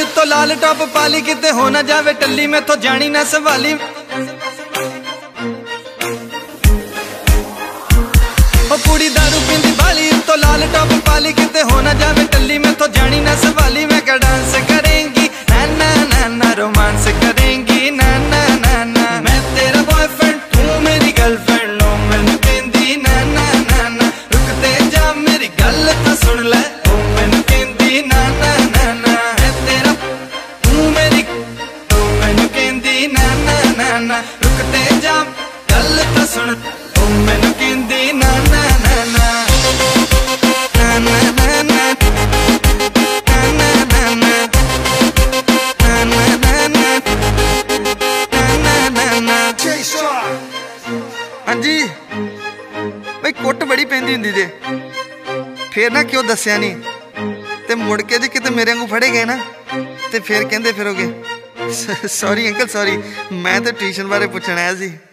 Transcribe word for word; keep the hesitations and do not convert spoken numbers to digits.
बाली उत्तों लाल top पाली किते हो ना जावे टल्ली में तो जानी ना सवाली ओ कुड़ी दारू पींदी बाली उत्तों लाल टॉप पाली किते हो ना जावे टल्ली में तो जानी ना सवाली मैं क्या डांस करेंगी ना ना ना ना रोमांस करेंगी ना ना ना ना मैं तेरा बॉयफ्रेंड तू मेरी गर्लफ्रेंड लो मैनू कहंदी ना ना ना ना रुकते जा मेरी गल तो सुन ले ओ मैनू कहंदी ना ना ना ना मैं तेरा तू मेरी तो मैनू कहंदी ना ना ना ना रुकते जा गल तो सुन ओ मैनू कहंदी ना ना ना ना ना ना ना हाँ जी भाई कुट बड़ी पैंदी हुंदी जे फिर ना क्यों दस्या नहीं ते मुड़ के जे किते मेरे वांगू फड़े गए ना ते फिर कहंदे फिरोगे सॉरी अंकल सॉरी मैं तो ट्यूशन बारे पुछण आया सी।